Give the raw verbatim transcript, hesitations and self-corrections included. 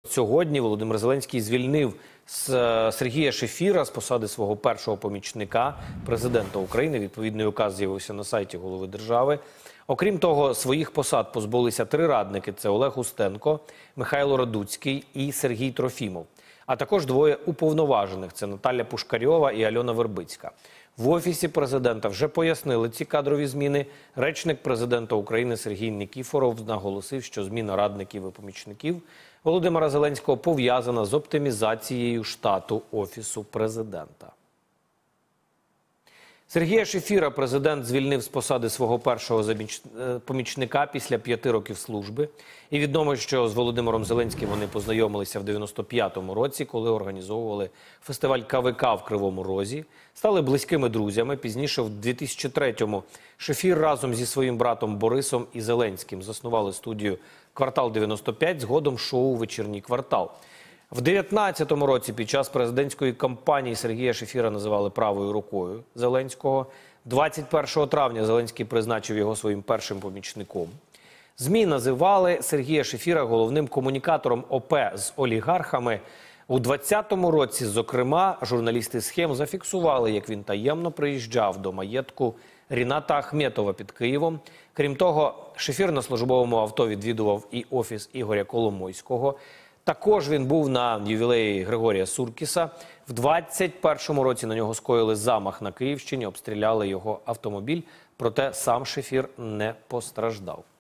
Сьогодні Володимир Зеленський звільнив Сергія Шефіра з посади свого першого помічника президента України. Відповідний указ з'явився на сайті голови держави. Окрім того, своїх посад позбулися три радники – це Олег Устенко, Михайло Радуцький і Сергій Трофімов. А також двоє уповноважених – це Наталя Пушкарьова і Альона Вербицька. В Офісі президента вже пояснили ці кадрові зміни. Речник президента України Сергій Нікіфоров наголосив, що зміна радників і помічників Володимира Зеленського пов'язана з оптимізацією штату Офісу президента. Сергія Шефіра президент звільнив з посади свого першого помічника після п'яти років служби. І відомо, що з Володимиром Зеленським вони познайомилися в дев'яносто п'ятому році, коли організовували фестиваль ка ве ка в Кривому Розі. Стали близькими друзями. Пізніше, в дві тисячі третьому, Шефір разом зі своїм братом Борисом і Зеленським заснували студію «Квартал дев'яносто п'ять», згодом шоу «Вечірній квартал». В дев'ятнадцятому році під час президентської кампанії Сергія Шефіра називали правою рукою Зеленського. двадцять першого травня Зеленський призначив його своїм першим помічником. ЗМІ називали Сергія Шефіра головним комунікатором о пе з олігархами. У двадцятому році, зокрема, журналісти «Схем» зафіксували, як він таємно приїжджав до маєтку Ріната Ахметова під Києвом. Крім того, Шефір на службовому авто відвідував і офіс Ігоря Коломойського. Також він був на ювілеї Григорія Суркіса. В двадцять першому році на нього скоїли замах на Київщині, обстріляли його автомобіль, проте сам Шефір не постраждав.